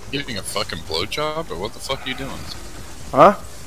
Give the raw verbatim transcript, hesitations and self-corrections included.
Getting a fucking blowjob, or what the fuck are you doing? Huh?